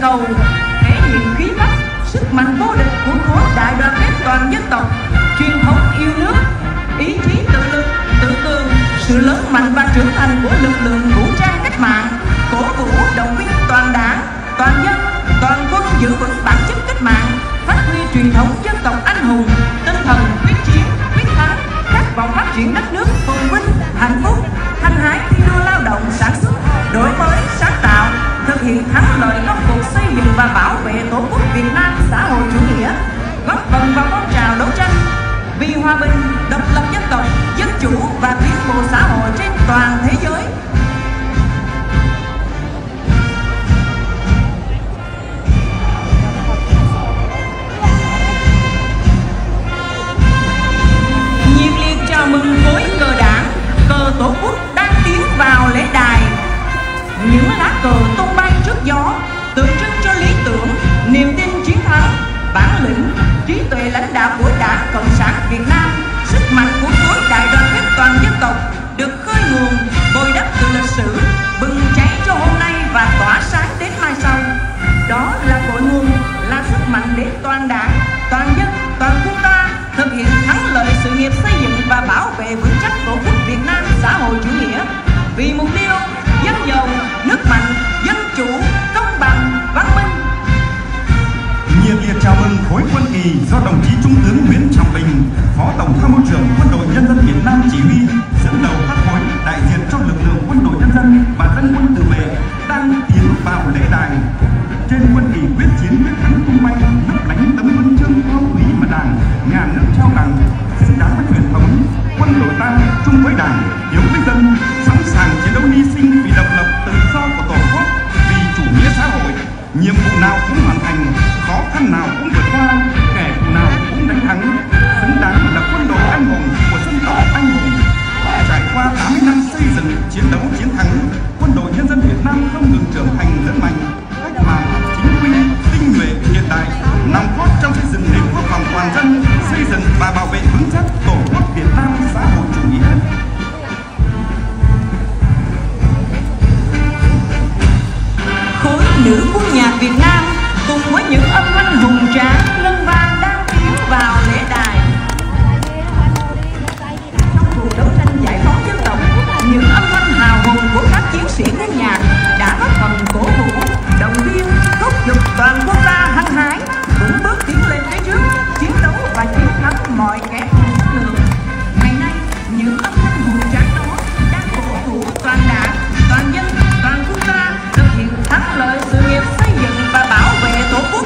cầu, thể hiện khí phách, sức mạnh vô địch của khối đại đoàn kết toàn dân tộc, truyền thống yêu nước, ý chí tự lực, tự cường, sự lớn mạnh và trưởng thành của lực lượng vũ trang cách mạng, cổ vũ động viên toàn đảng, toàn dân, toàn quân giữ vững bản chất cách mạng, phát huy truyền thống dân tộc anh hùng, tinh thần quyết chiến, quyết thắng, khát vọng phát triển đất nước phồn vinh, hạnh phúc, hăng hái thi đua lao động sản xuất, đổi mới, sáng tạo, thực hiện thắng lợi công cuộc xây dựng và bảo vệ Tổ quốc Việt Nam xã hội chủ nghĩa, góp phần vào phong trào đấu tranh vì hòa bình, độc lập dân tộc, dân chủ và tiến bộ xã hội trên toàn thế giới. Nhiệt liệt chào mừng khối cờ đảng, cờ Tổ quốc đang tiến vào lễ đài. Những lá cờ tung bay trước gió, tượng trưng cho lý tưởng, niềm tin chiến thắng, bản lĩnh, trí tuệ lãnh đạo của Đảng Cộng sản Việt Nam, sức mạnh của khối đại đoàn kết toàn dân tộc được khơi nguồn, bồi đắp từ lịch sử, bừng cháy cho hôm nay và tỏa sáng đến mai sau. Đó là cội nguồn, là sức mạnh để toàn Đảng, toàn dân, toàn quân ta thực hiện thắng lợi sự nghiệp xây dựng và bảo vệ vững chắc Tổ quốc Việt Nam xã hội chủ nghĩa vì mục tiêu dân giàu, nước mạnh, dân chủ, công bằng, văn minh. Nhiệt liệt chào mừng khối quân kỳ do đồng chí Trung tướng Nguyễn Trọng Bình, Phó Tổng tham mưu trưởng Quân đội Nhân dân Việt Nam chỉ huy, dẫn đầu các khối đại diện cho lực lượng Quân đội Nhân dân và dân quân tự vệ đang tiến vào lễ đài. Trên quân kỳ quyết chiến quyết thắng tung bay, lấp lánh tấm huân chương cao quý mà Đảng, nhà nước trao tặng, xứng đáng với truyền thống. Quân đội ta chung với Đảng, hiếu với dân, sẵn sàng chiến đấu hy sinh vì độc lập tự do của Tổ quốc, vì chủ nghĩa xã hội. Nhiệm vụ nào cũng hoàn thành, khó khăn nào cũng vượt qua, kẻ thù nào cũng đánh thắng. Xứng đáng là quân đội anh hùng của dân tộc anh hùng. Trải qua 80 năm xây dựng, chiến đấu chiến thắng, Quân đội Nhân dân Việt Nam không ngừng trưởng thành lớn mạnh, cách mạng, chính quy, tinh nhuệ, hiện đại, nòng cốt trong xây dựng nền quốc phòng toàn dân, xây dựng và bảo vệ vững chắc Tổ quốc Việt Nam xã hội chủ nghĩa. Khối nữ quân nhạc Việt Nam cùng với những âm thanh hùng tráng ngân vang đang tiến vào lễ đài. Trong cuộc đấu tranh giải phóng dân tộc, những âm thanh hào hùng của các chiến sĩ quân nhạc đã góp phần cổ vũ, động viên, thúc giục toàn quân ta hăng hái vững bước tiến lên phía trước, chiến đấu và chiến thắng mọi kẻ thù xâm lược. Ngày nay, những âm thanh hùng tráng đó đang cổ vũ toàn Đảng, toàn dân, toàn quân ta thực hiện thắng lợi sự nghiệp xây dựng và bảo vệ Tổ quốc.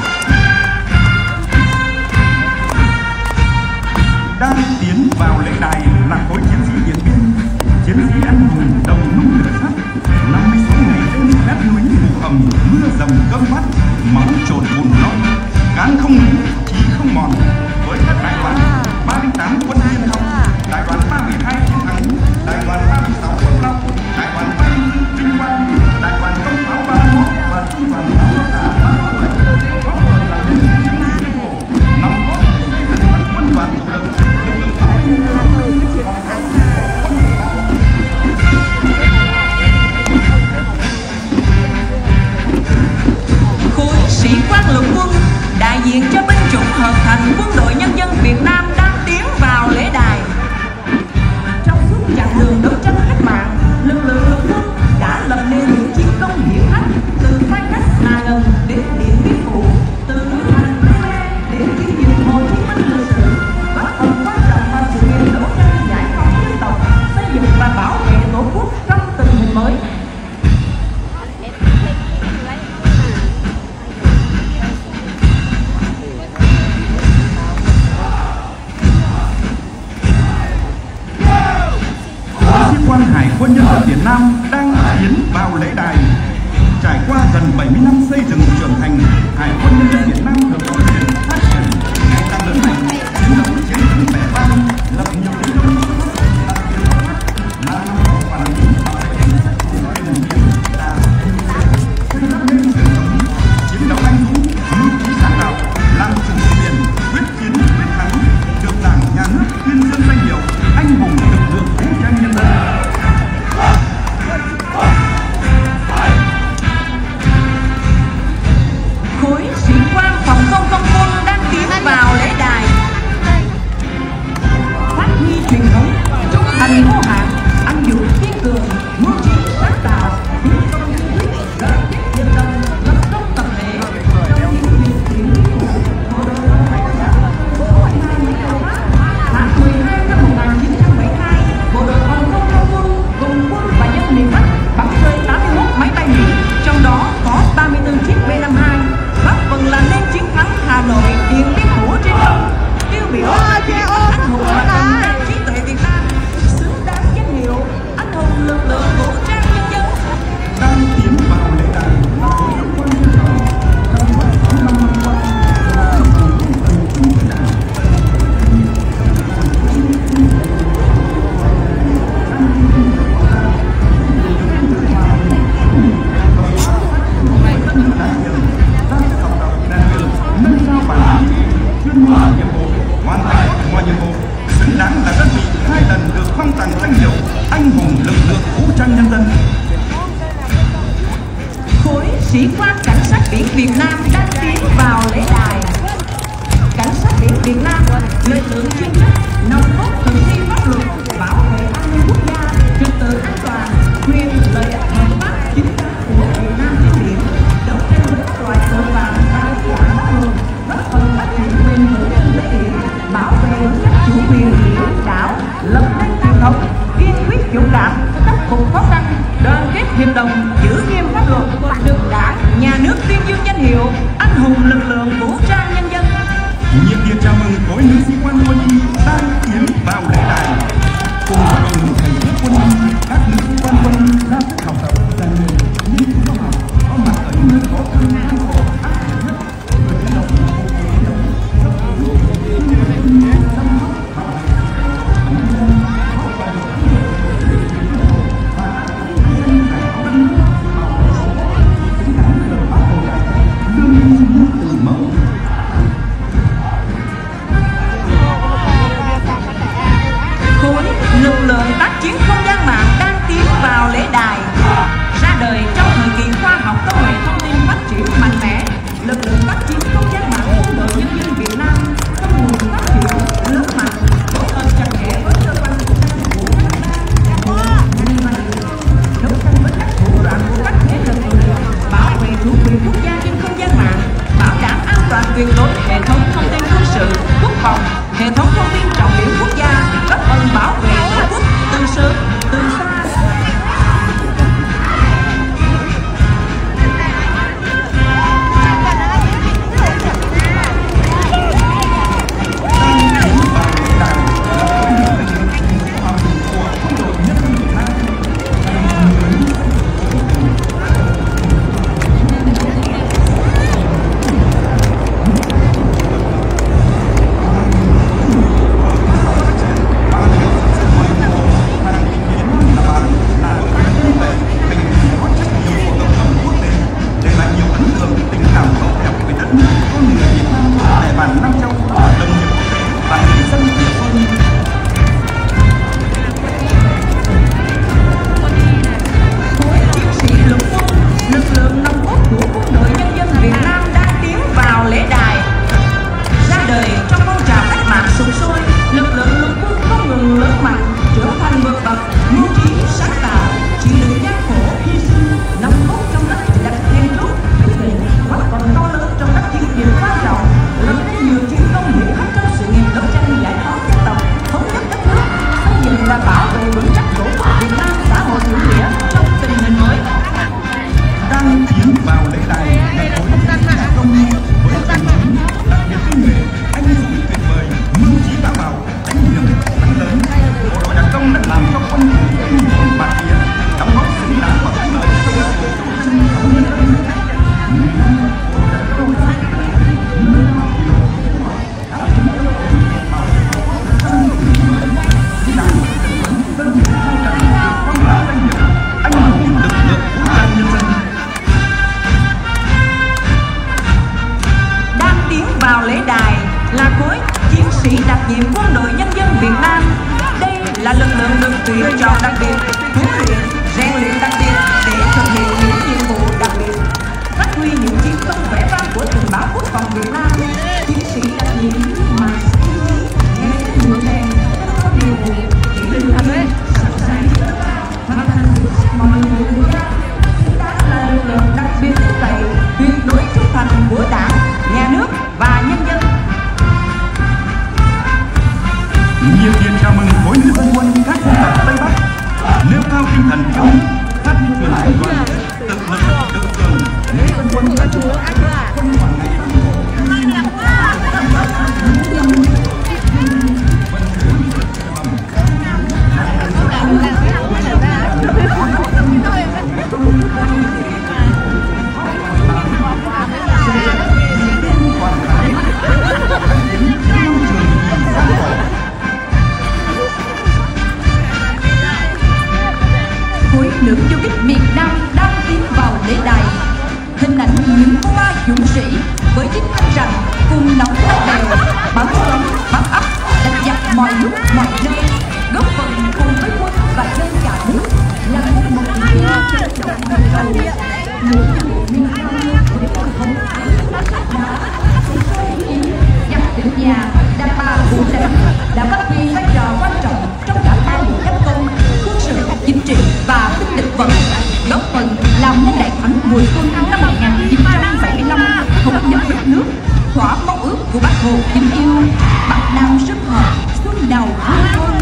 Đang tiến vào lễ đài là khối chiến sĩ Điện Biên, chiến sĩ anh hùng đầu nung lửa sắt, 56 ngày đêm lét núi mù ẩm, mưa dầm cơm vắt, máu trộn bùn lông, cán không ngủ, chí không mòn. Với các đại đoàn 308 quân Tiên Phong, đại đoàn 312 Chiến Thắng, đại đoàn 36 Quân Long, đại đoàn 34 Vinh Quang, đại đoàn Công Pháo 31 và trung đoàn Pháo Cả 37 góp phần làm nên chiến sĩ cổ, nòng cốt xây dựng các quân đoàn chủ lực, lực lượng bảo vệ khối sĩ quan lục quân đại diện cho binh chủng hợp thành Quân đội Nhân dân Việt Nam đang tiến vào lễ đài. Trong suốt chặng đường đấu tranh cách mạng, lực lượng lục quân đã lập nên những chiến công hiển hách từ phai cách Hà Ngần đến Điện Biên Phủ, từ núi Thành đến chiến dịch Hồ Chí Minh lịch sử, góp phần quan trọng vào sự nghiệp đấu tranh giải phóng dân tộc, xây dựng và bảo vệ Tổ quốc trong tình hình mới. Sĩ quan Hải quân Nhân dân Việt Nam đang tiến vào lễ đài. Trải qua gần 70 năm xây dựng trưởng thành, Hải quân Nhân dân Việt Nam được phát triển, ngày càng lớn mạnh, chiến đấu chiến thắng vẻ vang, lập nhiều chiến công xuất sắc, đạt nhiều thành tích, là năm có quản lý bảo vệ chính sách của nền biên là xây dựng nên truyền thống chiến đấu anh dũng, mưu trí sáng tạo, làm chủ quyền, quyết chiến quyết thắng, được Đảng, Nhà nước tuyên dương danh hiệu anh hùng lực lượng vũ trang nhân dân. năng vô hạn, anh dũng kiên cường, mưu trí sáng tạo, tiến công kiên quyết, đoàn kết nhân dân, lập công tập thể, trong những việc thiện của bộ đội biên phòng số 12 Mỹ Hào Bắc. Tháng 12 năm 1972, bộ đội phòng không không quân cùng quân và dân miền Bắc bắn rơi 81 máy bay Mỹ, trong đó có 34 chiếc B-52, góp phần làm nên chiến thắng Hà Nội, Điện Biên Phủ trên không. Tiêu biểu anh hùng và tầm năng trí tuệ Việt Nam, xứng đáng danh hiệu anh hùng lực lượng vũ trang nhân dân. Đang tiến vào lễ đài là khối đốc quân biên phòng trong suốt 65 năm qua là cấp ủy phần trung của Đảng. Nâng cao bản lĩnh, chuyên môn nhiệm vụ, hoàn thành tốt mọi nhiệm vụ, xứng đáng là đơn vị 2 lần được phong tặng danh hiệu anh hùng lực lượng vũ trang nhân dân. Khối sĩ quan cảnh sát biển Việt Nam đang tiến vào lễ đài. Cảnh sát biển Việt Nam, lực lượng chuyên trách nòng cốt thực thi pháp luật, bảo vệ an ninh quốc gia, trật tự an toàn, quyền lợi ích hợp pháp chính đáng của Việt Nam trên biển, đấu tranh với các loại tội phạm và vi phạm pháp luật, góp phần phát triển bền vững kinh tế biển, bảo vệ vững chắc chủ quyền biển đảo, lập nên truyền thống, kiên quyết dũng cảm, khắc phục khó khăn, đoàn kết hiệp đồng, giữ nghiêm pháp luật, được Đảng, Nhà nước tuyên dương danh hiệu anh hùng lực lượng vũ trang nhân dân. Nhiệt liệt chào mừng khối nữ sĩ quan quân y đang tiến vào lễ đài. Cùng với đội ngũ thầy thuốc quân y, các nữ sĩ quan quân y ra sức học tập, rèn luyện, nghiên cứu khoa học, có mặt ở những nơi khó khăn gian khổ, ác liệt nhất, với cái lòng chăm sóc, bảo vệ nhân dân, góp phần thắng lợi và dân giải phóng đất nước, bảo vệ tổ quốc, xứng đáng được Bác Hồ dạy, lương nhân từ mẫu. Khối lực lượng tác chiến không gian mạng đang tiến vào lễ đài. Ra đời trong thời kỳ khoa học công nghệ thông tin phát triển mạnh mẽ, lực lượng tác chiến không gian mạng quân đội nhân dân Việt Nam không ngừng phát triển lớn mạnh, phối hợp chặt chẽ với cơ quan chức năng của các đấu tranh với các thủ đoạn của các thế lực thù địch, bảo vệ chủ quyền quốc gia trên không gian mạng, bảo đảm an toàn tuyệt đối hệ thống thông tin quân sự, quốc phòng, hệ thống thông tin trọng điểm quốc gia, góp phần bảo vệ tổ quốc từ sớm từ xa. tuyển chọn đặc biệt, huấn luyện, rèn luyện đặc biệt để thực hiện những nhiệm vụ đặc biệt, phát huy những chiến công vẻ vang của tình báo quốc phòng Việt Nam. Chiến sĩ đặc nhiệm mà nghe nhiều đèn, có điều vụ, chỉ linh mừng khối nữ dân quân các dân tộc Tây Bắc nêu cao tinh thần yêu nước, phát huy truyền thống đoàn kết, tự lực tự cường. Nữ dân quân đã chủ quân hoàn ngày nữ du kích miền Nam đang tiến vào lễ đài. Hình ảnh những hoa dũng sĩ với chiếc khăn rằn cùng nóng bèo bám sống bám ấp đánh giặc mọi lúc mọi nơi, góp phần cùng với quân và dân cả nước làm nên một kỳ thi trên đồng đầu đầu. Nữ miền Nam với quân không ái giặc tỉnh nhà đàn bà phụ nữ đã phát huy vai trò quan trọng trong cả ba cuộc tấn công quân sự, chính trị và binh lực vận, góp phần làm nên đại thắng mùa xuân năm 1975 thống nhất đất nước, thỏa mong ước của Bác Hồ kính yêu. Bắc Nam sức hợp, xuân đầu hương thơm.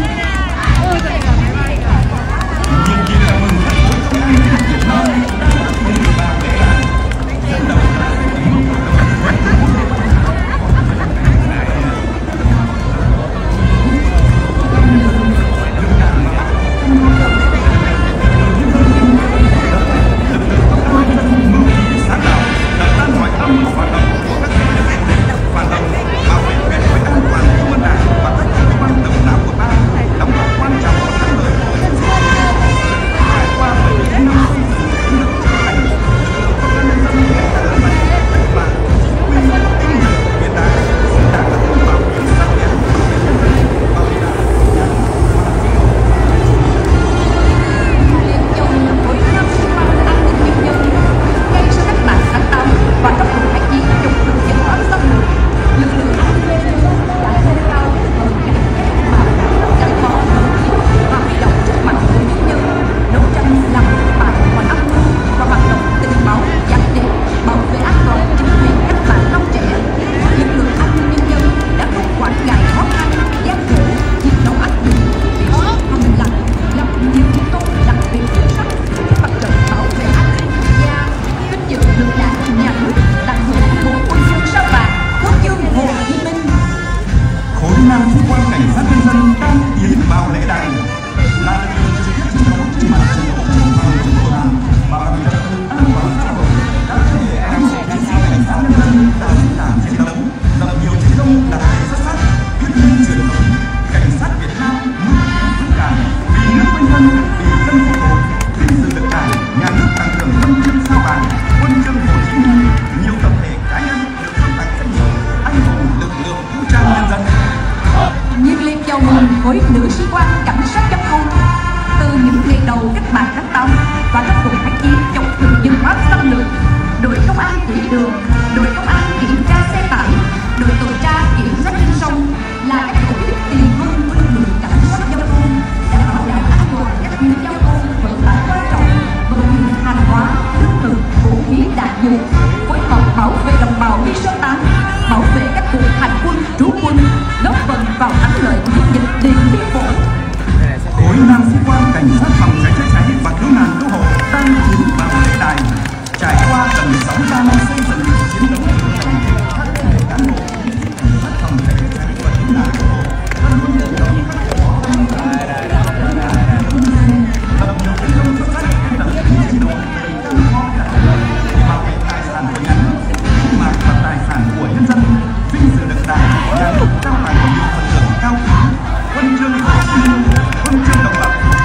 Khối nữ sĩ quan cảnh sát giao thông từ những ngày đầu cách mạng tháng 8 và các cuộc kháng chiến chống thực dân Pháp xâm lược, đội công an thủy đường, đội công an kiểm tra xe tải, đội tuần tra kiểm soát trên sông là các tổ chức tiền thân của lực lượng cảnh sát giao thông đã bảo đảm an toàn các tuyến giao thông vận tải quan trọng, vận chuyển hàng hóa, lương thực, vũ khí đạn dược, phối hợp bảo vệ đồng bào đi sơ tán, bảo vệ các cuộc hành quân trú quân, góp phần vào thắng lợi của chiến dịch Điện Biên Phủ. Khối nam sĩ quan cảnh sát phòng cháy chữa cháy và cứu nạn cứu hộ đang tiến vào lễ đài. Trải qua gần 63 năm xây dựng, chiến đấu trưởng thành, các thế hệ cán bộ cảnh sát phòng cháy chữa cháy và cứu nạn cứu hộ luôn luôn nhận được các khó khăn lập nhiều chiến công xuất sắc trên lập chiến chiến đấu đầy gian khó khăn để bảo vệ tài sản của nhà nước, tính mạng và tài sản của nhân dân, vinh dự được đảng, nhà nước trao tặng nhiều phần thưởng cao quý, huân chương Hồ Chí Minh, huân chương độc lập.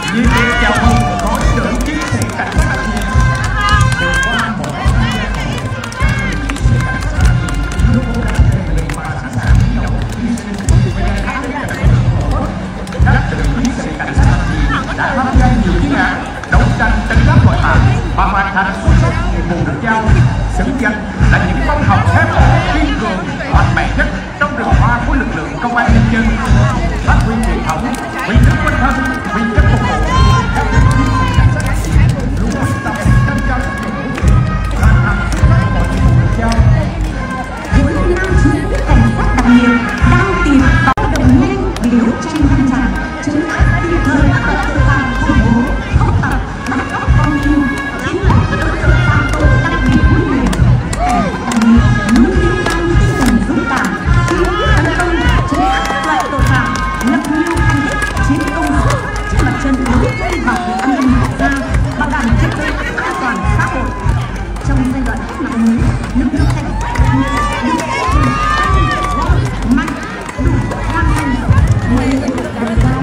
Nhiệt liệt chào mừng khối trưởng chiến sĩ cảnh sát đặc nhiệm. Vừa qua một chiến sĩ cảnh sát đặc nhiệm luôn cố gắng rèn luyện và sẵn sàng chiến đấu hy sinh vì ngày tháng để giành được tổ quốc. Các chiến sĩ cảnh sát đặc nhiệm đã tham gia nhiều chuyên án đấu tranh trấn áp tội phạm và hoàn thành xuất sắc nhiệm vụ được giao, xứng danh là những phong hào thép kiên cường mạnh mẽ nhất trong rừng hoa của lực lượng công an nhân dân. Phát huy truyền thống, vì nước quên thân, vì dân phục vụ. Các chiến sĩ cảnh sát đặc nhiệm luôn quyết tâm nâng cao sức khỏe của mình, hoàn thành xuất sắc mọi nhiệm vụ được giao. Với nam chiến sĩ cảnh sát đặc nhiệm đang tìm báo động nhanh đấu tranh ngăn chặn trấn áp kịp thời các loại tội phạm khủng bố, học tập, bắt cóc con tin, chính là đối tượng phạm tội đặc biệt nguy hiểm. Cảnh sát đặc nhiệm luôn nêu cao tinh thần dũng cảm, kiên quyết tấn công trấn áp các loại tội phạm, lập nhiều thành tích chiến công xuất sắc trên mặt trận đấu tranh bảo vệ an ninh quốc gia, bảo đảm trật tự an toàn xã hội. Trong giai đoạn cách mạng mới, lực lượng cảnh sát đặc nhiệm được xây dựng mạnh, đủ hoàn thành mọi nhiệm vụ được giao.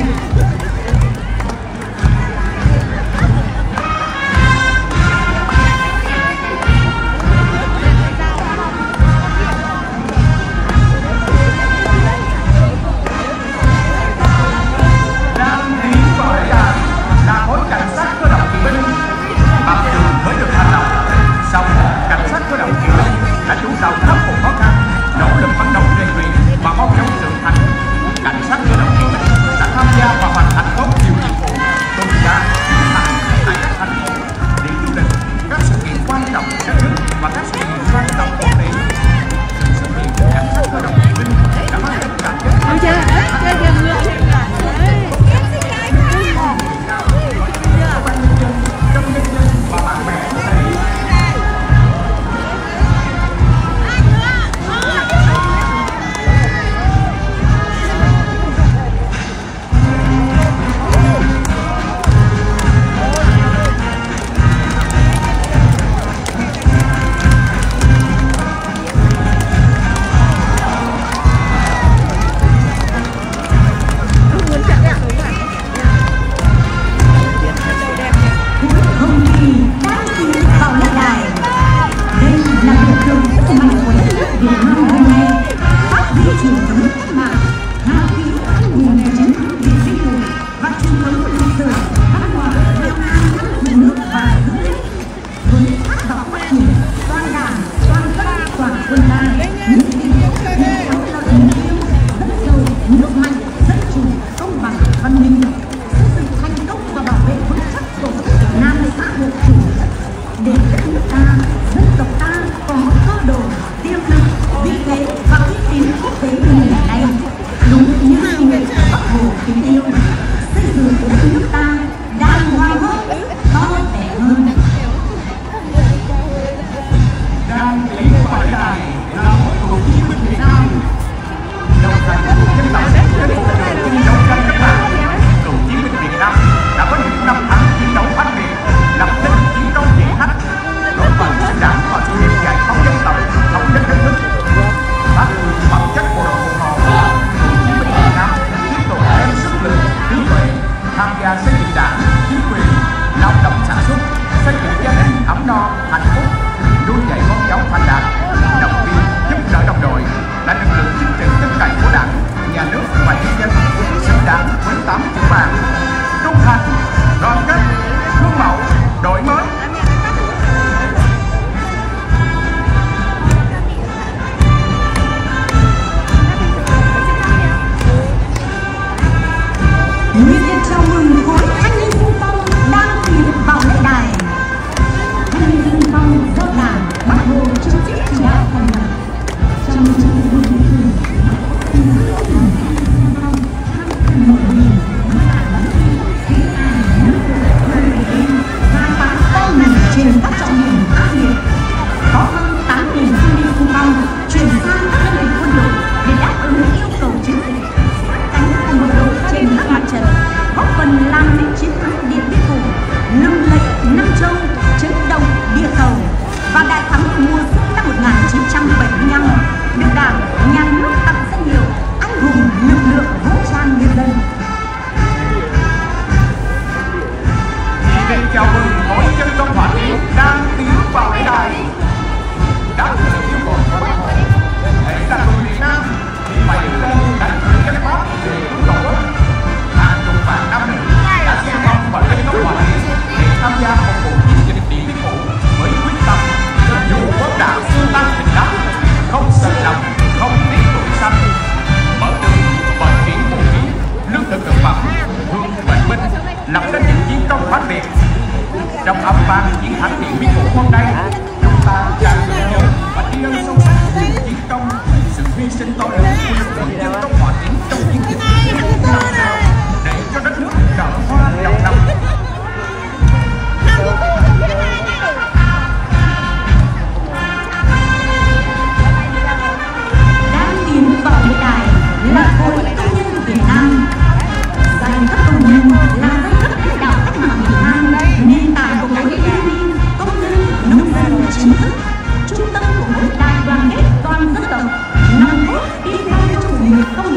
Đang tiến vào đại đà là khối cảnh sát cơ động kỵ binh. Mặc dù mới được thành lập, song cảnh sát cơ động kỵ binh đã chủ động khắc phục khó khăn, nỗ lực phấn đấu rèn luyện và mong muốn trưởng thành. Cảnh sát cơ động kỵ binh đã tham gia và hoàn thành tốt nhiều nhiệm vụ tuần tra kiểm soát tại các thành phố, điểm du lịch, các sự kiện quan trọng của đất nước và các sự kiện quan trọng quốc tế. Sự kiện của cảnh sát cơ động kỵ binh đã mang đến cảm giác trong nhân dân và bạn bè quốc tế. Hồng Kỳ đang tiến vào lên đài. Đây là biểu tượng sức mạnh của đất nước Việt Nam hôm nay, phát huy truyền thống cách mạng, hào khí anh hùng chiến thắng Điện Biên Phủ và truyền thống lịch sử văn hóa Việt Nam phụ nước và giữ nước. Với khát vọng phát triển, toàn đảng, toàn dân, toàn quân ta nhất định thắng lợi mục tiêu đất giàu, nước mạnh, dân chủ, công bằng, văn minh, xây dựng thành công và bảo vệ vững chắc tổ quốc Việt Nam xã hội chủ nghĩa để đất nước ta, dân tộc ta có cơ đồ, tiềm lực, vị thế và uy tín quốc tế như ngày nay. Đúng như lời Bác Hồ kính yêu, xây dựng đất nước ta đàng hoàng hơn, to vẻ hơn. Đang tiến vào đại đài là một cựu chiến binh Việt Nam, đồng hành dân tộc trên cuộc đường chinh đấu tranh cách mạng. Cựu chiến binh Việt Nam đã có những năm tháng chiến đấu ác liệt, lập nên chiến công hiển hách, góp phần xứng đáng vào sự nghiệp giải phóng dân tộc, thống nhất đất nước. Phát huy phẩm chất bộ đội Cụ Hồ, cựu chiến binh Việt Nam tiếp tục đem sức lực, trí tuệ tham gia xây dựng đảng, chính quyền, lao động sản xuất, xây dựng gia đình ấm no, hạnh phúc, nuôi dạy con cháu thành đạt, động viên giúp đỡ đồng đội là lực lượng chính trị tin cậy của đảng, nhà nước và nhân dân, xứng đáng với 8 chữ vàng: trung thành, đoàn kết, gương mẫu, đổi mới. Nhiệt liệt chào mừng khối thanh niên xung phong đang tiến vào đến những chiến công mãnh liệt. Trong âm vang chiến thắng điện biên phủ hôm nay, chúng ta càng nhớ và tri ân sâu sắc những chiến công, sự hy sinh to lớn của lực lượng dân công hỏa tuyến trong chiến dịch làm sao để cho đất nước nở hoa đầu năm. Đang tiến vào hiện đại là Hội Công nhân Việt Nam. Giai cấp công nhân là giai cấp lãnh đạo cách mạng Việt Nam, nền tảng của khối thương binh, công nhân, nông dân chính thức, trung tâm của khối đại đoàn kết toàn dân tộc, nòng cốt đi theo chủ nghĩa công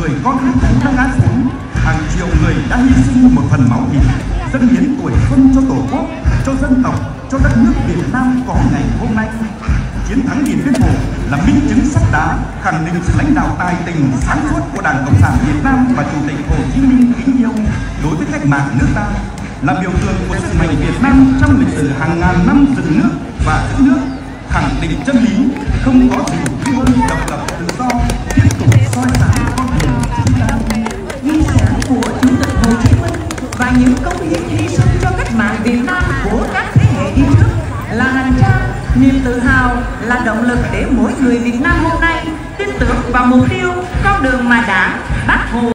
người con ưu tú đã ngã xuống, hàng triệu người đã hy sinh một phần máu thịt, dâng hiến tuổi xuân cho Tổ quốc, cho dân tộc, cho đất nước Việt Nam có ngày hôm nay. Chiến thắng Điện Biên Phủ là minh chứng sắt đá khẳng định sự lãnh đạo tài tình sáng suốt của Đảng Cộng sản Việt Nam và Chủ tịch Hồ Chí Minh kính yêu đối với cách mạng nước ta, là biểu tượng của sức mạnh Việt Nam trong lịch sử hàng ngàn năm dựng nước và giữ nước, khẳng định chân lý không có gì quý hơn độc lập tự do, tiếp tục soi sáng con đường chúng ta. Di sản của Chủ tịch Hồ Chí Minh và những cống hiến hy sinh cho cách mạng Việt Nam của các thế hệ đi trước là hành trang, niềm tự hào, là động lực để mỗi người Việt Nam hôm nay tin tưởng vào mục tiêu, con đường mà Đảng, Bác Hồ.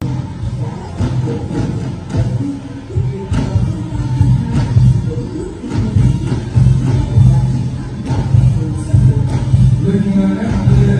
Looking at